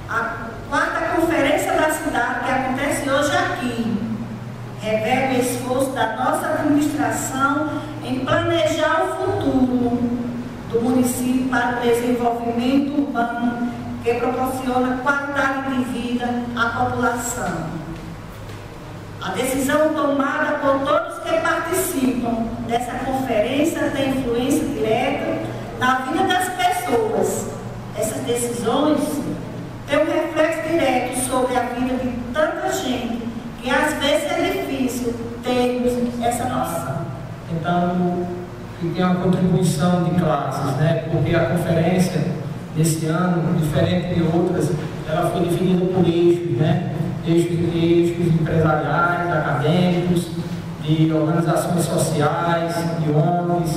A quarta conferência da cidade, que acontece hoje aqui, revela o esforço da nossa administração em planejar o futuro do município para o desenvolvimento urbano que proporciona qualidade de vida à população. A decisão tomada por todos que participam dessa conferência tem influência direta na vida das pessoas. Essas decisões têm um reflexo direto sobre a vida de tanta gente que às vezes é difícil termos essa noção. Então, tem uma contribuição de classes, né? Porque a conferência desse ano, diferente de outras, ela foi dividida por eixos, né? Eixos empresariais, acadêmicos, de organizações sociais, de ONGs.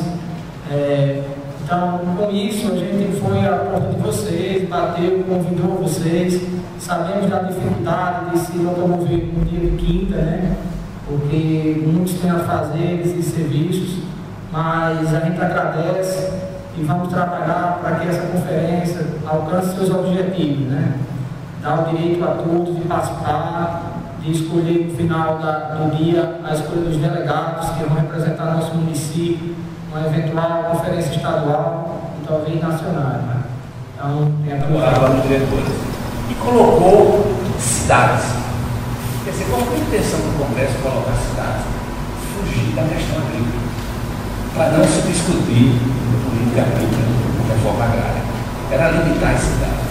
Então, com isso, a gente foi à porta de vocês, bateu, convidou vocês. Sabemos da dificuldade de se locomover no dia de quinta, né? Porque muitos têm a fazer esses serviços, mas a gente agradece e vamos trabalhar para que essa conferência alcance seus objetivos, né? Dar o direito a todos de participar, de escolher no final do dia a escolha dos delegados que vão representar nosso município, uma eventual conferência estadual e talvez nacional, né? Então, tem a e colocou cidades. Quer dizer, qual foi a intenção do Congresso colocar cidades? Fugir da questão agrícola, para não se discutir política agrícola, reforma agrária. Era limitar as cidades.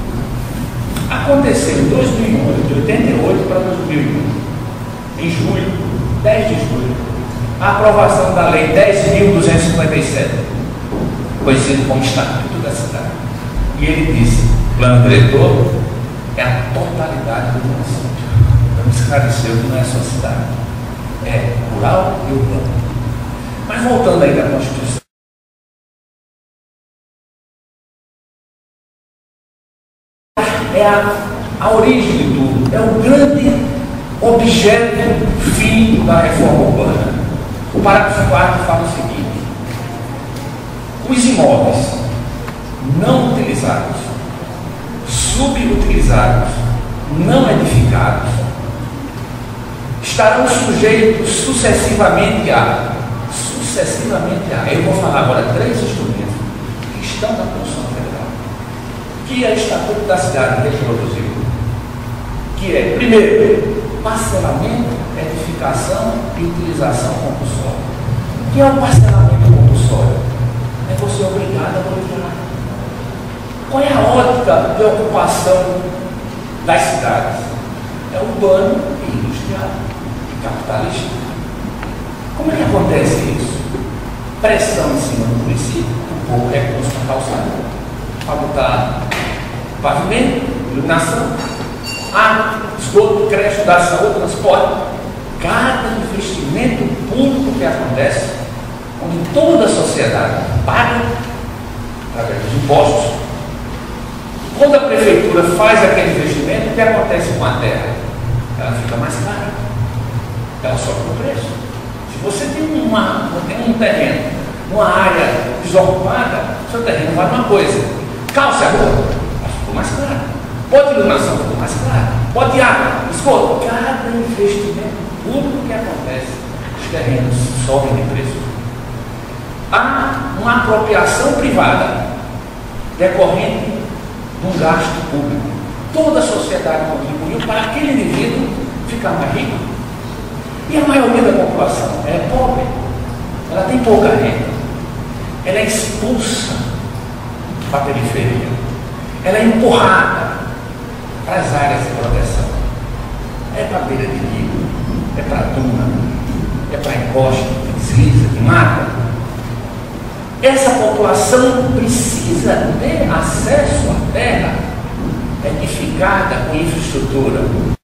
Aconteceu em 2001, de 88 para 2001, em julho, 10 de julho, a aprovação da Lei 10.257, conhecido como Estatuto da Cidade. E ele disse: plano diretor é a totalidade do município. Então esclareceu que não é só cidade, é rural e urbano. Mas voltando aí da Constituição, é a origem de tudo, é o grande objeto fim da reforma urbana. O parágrafo 4 fala o seguinte: os imóveis não utilizados, subutilizados, não edificados, estarão sujeitos sucessivamente a. Eu vou falar agora 3 instrumentos que estão na Constituição Federal, que é o Estatuto da Cidade que produziu, que é, primeiro, parcelamento, edificação e utilização compulsória. O que é o parcelamento compulsório? É você obrigado a procurar. Qual é a ótica de ocupação das cidades? É urbano e industrial, e capitalista. Como é que acontece isso? Pressão em cima do município, com pouco recurso para calçada, para botar pavimento, iluminação, água, esgoto, creche, da saúde, transporte. Cada investimento público que acontece, onde toda a sociedade paga através dos impostos. Quando a prefeitura faz aquele investimento, o que acontece com a terra? Ela fica mais cara, ela sobe o preço. Se você tem um terreno, uma área desocupada, seu terreno vale uma coisa. Calça a rua, ficou mais caro. Pode iluminação, ficou mais caro. Pode água, esgoto. Cada investimento público que acontece, os terrenos sobem de preço. Há uma apropriação privada decorrente de um gasto público. Toda a sociedade contribuiu para aquele indivíduo ficar mais rico. E a maioria da população é pobre, ela tem pouca renda, ela é expulsa para a periferia, ela é empurrada para as áreas de proteção. É para beira de rio, é para duna, é para encosta, que desliza, que mata. Essa população precisa ter acesso à terra edificada com infraestrutura.